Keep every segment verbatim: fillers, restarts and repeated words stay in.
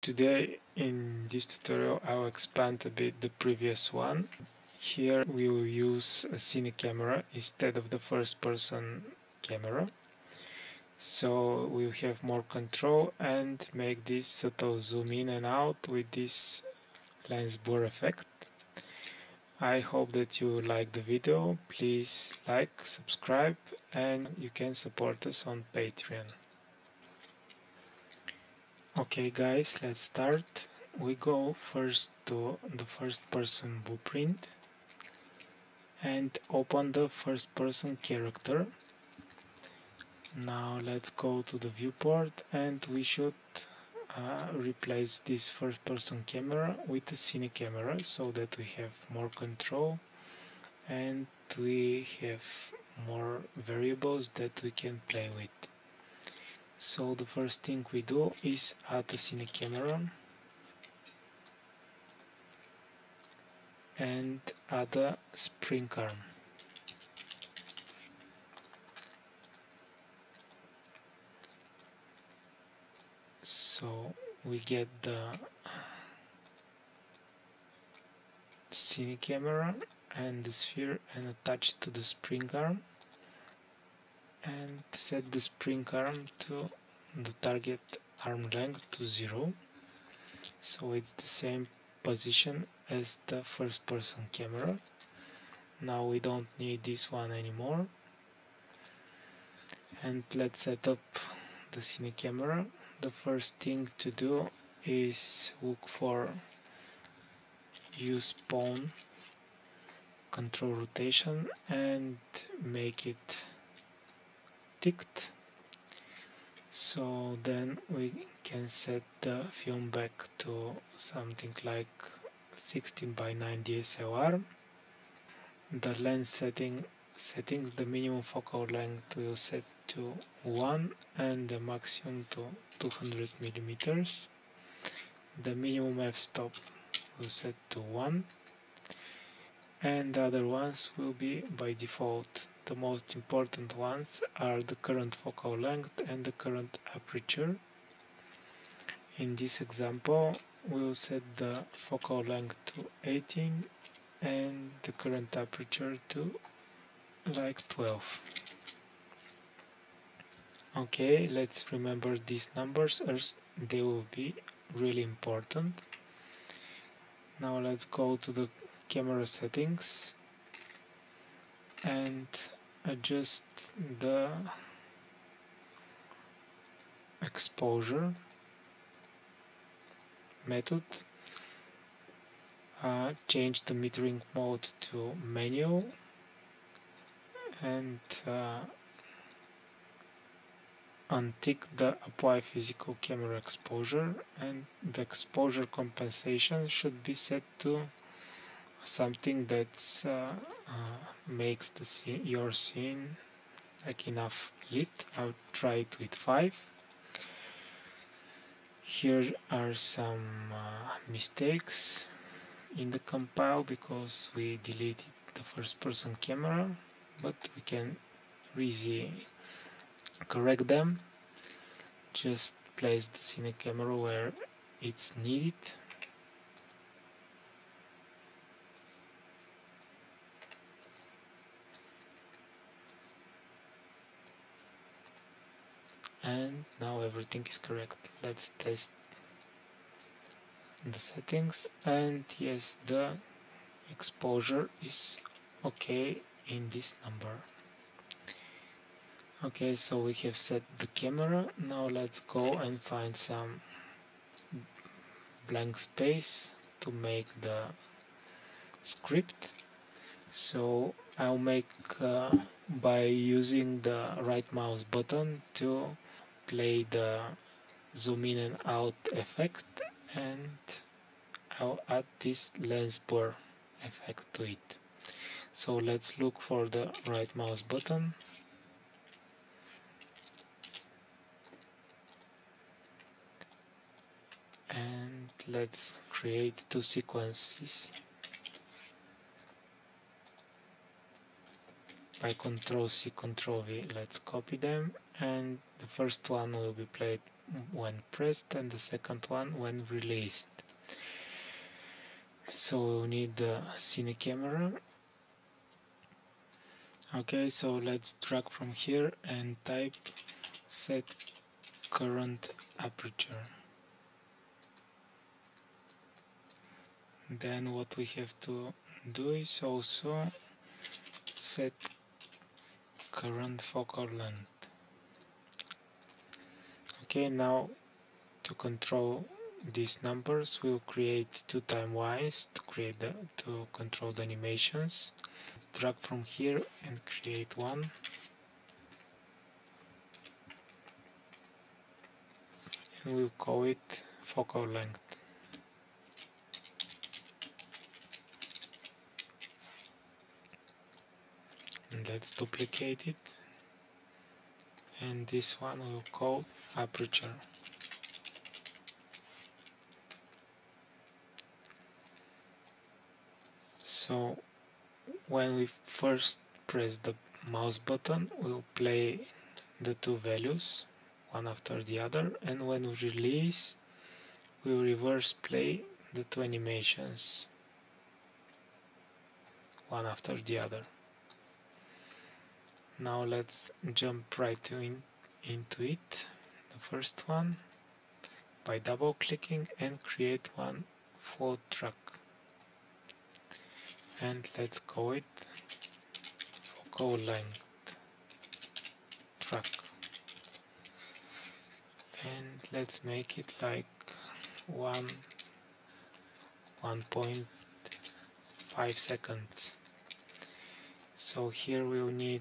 Today in this tutorial I will expand a bit the previous one. Here we will use a CineCamera instead of the first person camera. So we'll have more control and make this subtle zoom in and out with this lens blur effect. I hope that you like the video. Please like, subscribe, and you can support us on Patreon. Okay guys, let's start. We go first to the first person blueprint and open the first person character. Now let's go to the viewport and we should uh, replace this first person camera with the CineCamera so that we have more control and we have more variables that we can play with. So the first thing we do is add the CineCamera and add a spring arm. So we get the CineCamera and the sphere and attach it to the spring arm and set the spring arm to the target arm length to zero, so it's the same position as the first person camera. Now we don't need this one anymore, and let's set up the CineCamera. The first thing to do is look for use pawn control rotation and make it ticked. So then we can set the film back to something like sixteen by nine D S L R. The lens setting settings, the minimum focal length will set to one and the maximum to two hundred millimeters. The minimum f-stop will set to one and the other ones will be by default. The most important ones are the current focal length and the current aperture. In this example, we'll set the focal length to eighteen and the current aperture to like twelve. Okay, let's remember these numbers as they will be really important. Now let's go to the camera settings and adjust the exposure method, uh, change the metering mode to manual and uh, untick the apply physical camera exposure, and the exposure compensation should be set to something that's uh, uh, makes the scene, your scene like enough lit. I'll try it with five. Here are some uh, mistakes in the compile because we deleted the first person camera, but we can easily correct them. Just place the CineCamera where it's needed. And now everything is correct. Let's test the settings, and yes, the exposure is okay in this number. Okay, so we have set the camera. Now let's go and find some blank space to make the script. So I'll make uh, by using the right mouse button to play the zoom in and out effect, and I'll add this lens blur effect to it. So let's look for the right mouse button and let's create two sequences by control C, control V. Let's copy them, and the first one will be played when pressed and the second one when released. So we'll need the CineCamera. Okay, so let's drag from here and type set current aperture. Then what we have to do is also set current focal length. Okay, now to control these numbers, we'll create two time wise to create the to control the animations. Drag from here and create one. And we'll call it focal length. And let's duplicate it. And this one we'll call aperture. So when we first press the mouse button, we'll play the two values one after the other, and when we release, we'll reverse play the two animations one after the other. Now let's jump right in, into it. The first one by double clicking and create one float track. And let's call it focal length track. And let's make it like one one point five seconds. So here we'll need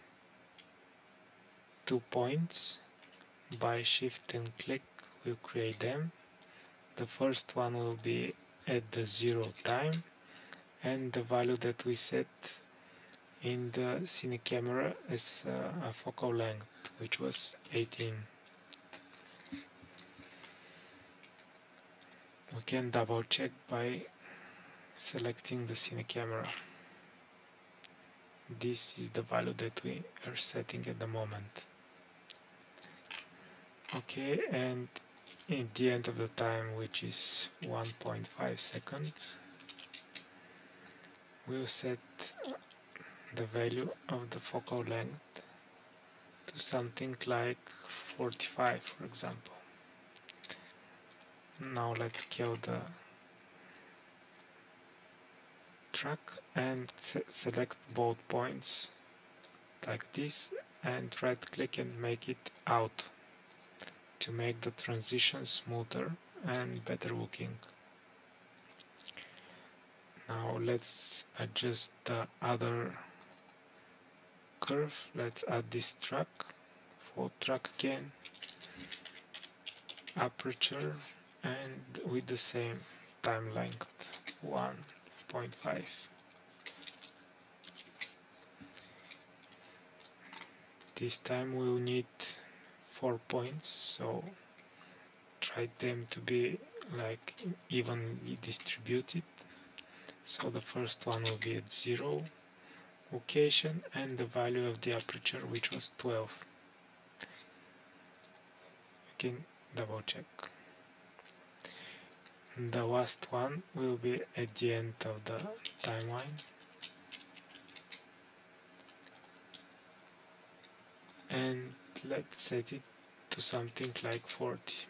two points. By shift and click we'll create them. The first one will be at the zero time, and the value that we set in the CineCamera is uh, a focal length, which was eighteen. We can double check by selecting the CineCamera. This is the value that we are setting at the moment. Okay, and at the end of the time, which is one point five seconds, we'll set the value of the focal length to something like forty-five, for example. Now let's scale the track and se select both points like this, and right click and make it out to make the transition smoother and better looking. Now let's adjust the other curve. Let's add this track, full track again, aperture, and with the same time length, one point five. This time we'll need four points, so try them to be like evenly distributed. So the first one will be at zero location and the value of the aperture, which was twelve. You can double check. The last one will be at the end of the timeline. And let's set it to something like forty.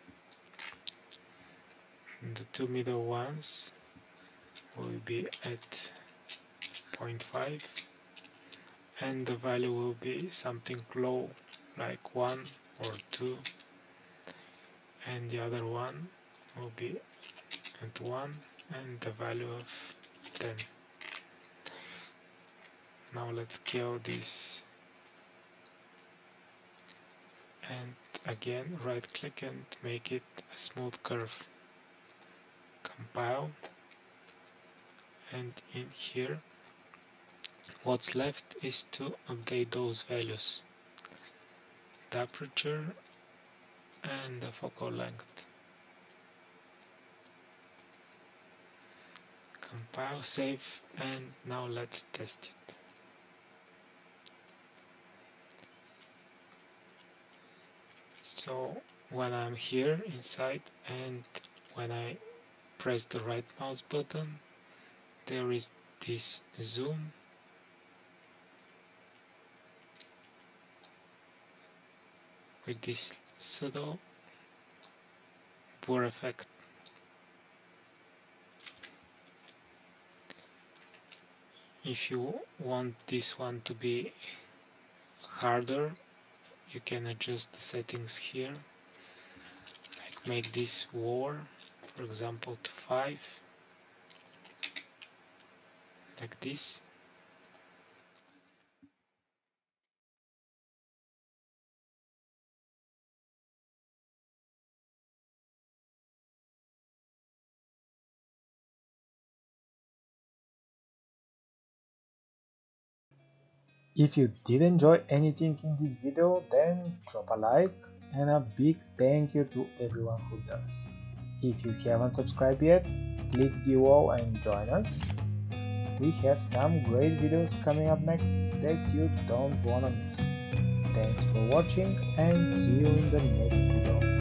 And the two middle ones will be at zero point five, and the value will be something low like one or two, and the other one will be at one and the value of ten. Now let's scale this, and again right click and make it a smooth curve. Compile, and in here what's left is to update those values, the aperture and the focal length. Compile, save, and now let's test it. So when I'm here inside, and when I press the right mouse button, there is this zoom with this pseudo blur effect. If you want this one to be harder, you can adjust the settings here, like make this lower, for example to five, like this. If you did enjoy anything in this video, then drop a like, and a big thank you to everyone who does. If you haven't subscribed yet, click below and join us. We have some great videos coming up next that you don't wanna miss. Thanks for watching and see you in the next video.